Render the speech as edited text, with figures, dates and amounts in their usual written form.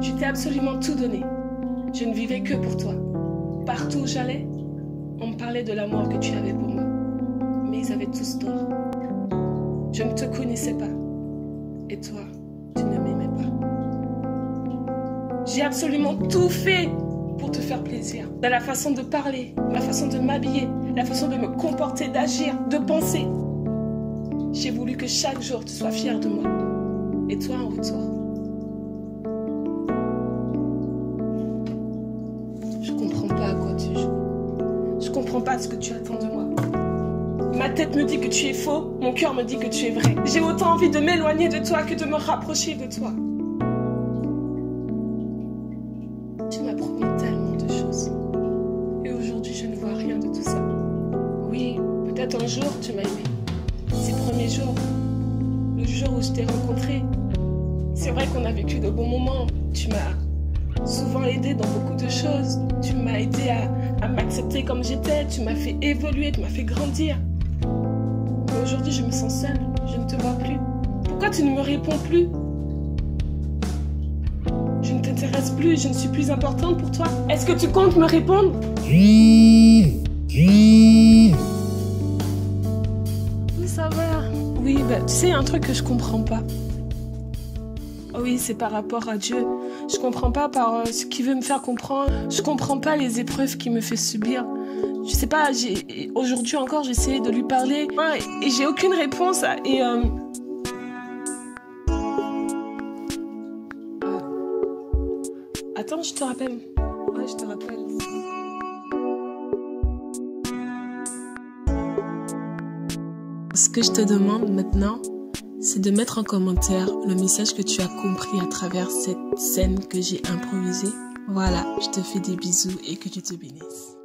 Je t'ai absolument tout donné. Je ne vivais que pour toi. Partout où j'allais, on me parlait de l'amour que tu avais pour moi. Mais ils avaient tous tort. Je ne te connaissais pas. Et toi, tu ne m'aimais pas. J'ai absolument tout fait pour te faire plaisir. Dans la façon de parler, ma façon de m'habiller, la façon de me comporter, d'agir, de penser. J'ai voulu que chaque jour tu sois fier de moi. Et toi en retour. Je comprends pas à quoi tu joues. Je comprends pas ce que tu attends de moi. Ma tête me dit que tu es faux, mon cœur me dit que tu es vrai. J'ai autant envie de m'éloigner de toi que de me rapprocher de toi. Tu m'as promis tellement de choses. Et aujourd'hui, je ne vois rien de tout ça. Oui, peut-être un jour, tu m'as aimé. Ces premiers jours, le jour où je t'ai rencontré, c'est vrai qu'on a vécu de bons moments. Tu m'as souvent aidé dans beaucoup de choses. Tu m'as aidé à m'accepter comme j'étais. Tu m'as fait évoluer, tu m'as fait grandir. Mais aujourd'hui, je me sens seule. Je ne te vois plus. Pourquoi tu ne me réponds plus? Je ne t'intéresse plus. Je ne suis plus importante pour toi. Est-ce que tu comptes me répondre? Oui, ça va. Oui, bah, tu sais, un truc que je comprends pas. Oui, c'est par rapport à Dieu. Je comprends pas par ce qu'il veut me faire comprendre. Je comprends pas les épreuves qu'il me fait subir. Je sais pas, aujourd'hui encore, j'ai essayé de lui parler et j'ai aucune réponse. Attends, je te rappelle. Ouais, je te rappelle. Ce que je te demande maintenant, c'est de mettre en commentaire le message que tu as compris à travers cette scène que j'ai improvisée. Voilà, je te fais des bisous et que Dieu te bénisse.